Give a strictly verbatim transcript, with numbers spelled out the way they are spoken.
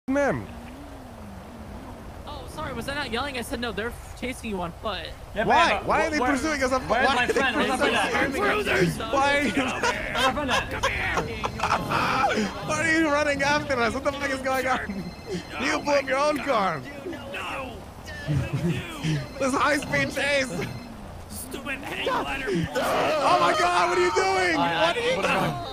men? Oh, sorry, was I not yelling? I said no, they're chasing you on foot. Yeah, Why? but, Why are they where, pursuing us on foot? Where's Why my are they friend? Where's my friend at? Cruisers! Why are you... Why are you running after us? What the fuck is going on? You blew up your own car. No! This high-speed chase. Stupid hang glider. Oh my god, what are you doing? I, I, What are you what am I-